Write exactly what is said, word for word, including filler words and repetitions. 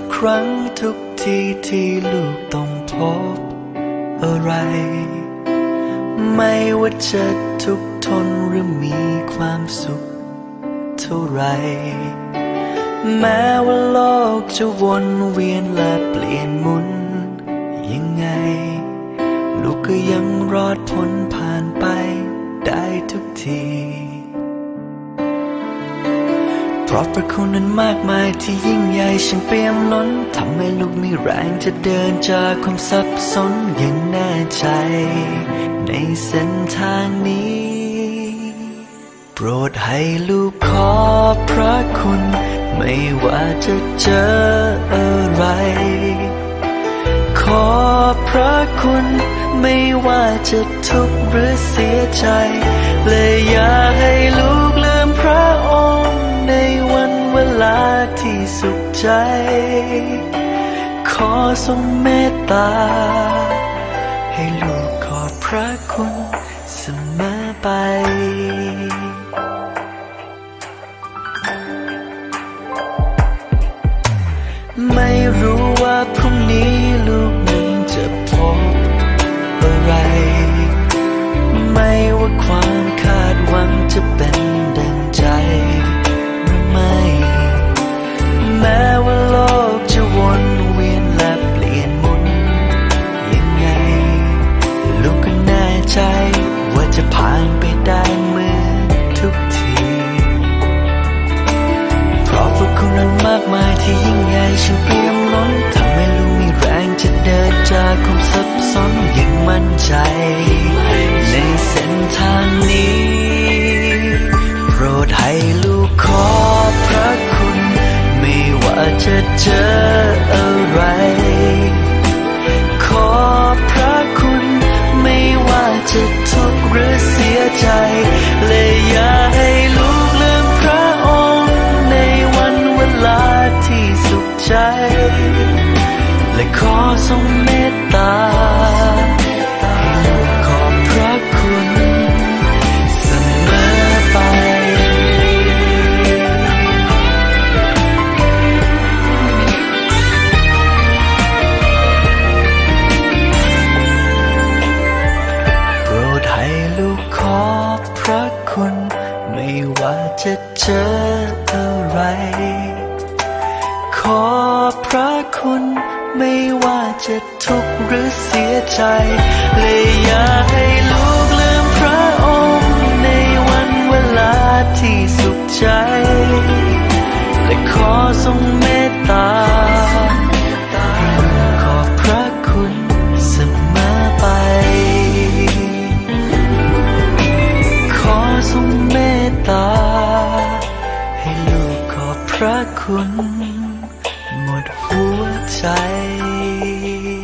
ครั้งทุกทีที่ลูกต้องพบอะไรไม่ว่าจะทุกข์ทนหรือมีความสุขเท่าไรแม้ว่าโลกจะวนเวียนและเปลี่ยนหมุนยังไงลูกก็ยังรอดพ้นผ่านไปได้ทุกทีเพราะพระคุณนั้นมากมายที่ยิ่งใหญ่ช่างเปี่ยมล้นทำให้ลูกมีแรงจะเดินจากความสับสนอย่างแน่ใจในเส้นทางนี้โปรดให้ลูกขอบพระคุณไม่ว่าจะเจออะไรขอบพระคุณไม่ว่าจะทุกข์หรือเสียใจเลยอย่าให้ลูกลืมพระองค์ในวันเวลาที่สุขใจขอทรงเมตตาให้ลูกขอบพระคุณเสมอไปไม่รู้ว่าพรุ่งนี้ลูกนั้นจะพบอะไรไม่ว่าความคาดหวังจะเป็นดังใจหรือไม่แม้ว่าโลกจะวนเวียนและเปลี่ยนหมุนยังไงลูกก็แน่ใจว่าจะผ่านไปได้เหมือนทุกทีเพราะพระคุณนั้นมากมายที่ยิ่งใหญ่ช่างเปี่ยมล้นทำให้ลูกมีแรงจะเดินจากความสับสนอย่างมั่นใจในเส้นทางนี้โปรดให้ลูกขอบพระคุณไม่ว่าจะเจออะไรขอบพระคุณไม่ว่าจะทุกข์หรือเสียใจเลยอย่าให้ลูกลืมพระองค์ในวันเวลาที่สุขใจและขอทรงเมตตาให้ลูกขอบพระคุณเสมอไปโปรดให้ลูกขอบพระคุณไม่ว่าจะเจออะไรขอบพระคุณไม่ว่าจะทุกข์หรือเสียใจเลยอย่าให้ลูกลืมพระองค์ในวันเวลาที่สุขใจและขอทรงเมตตาให้ลูกขอบพระคุณเสมอไปขอทรงเมตตาให้ลูกขอบพระคุณหมดหัวใจ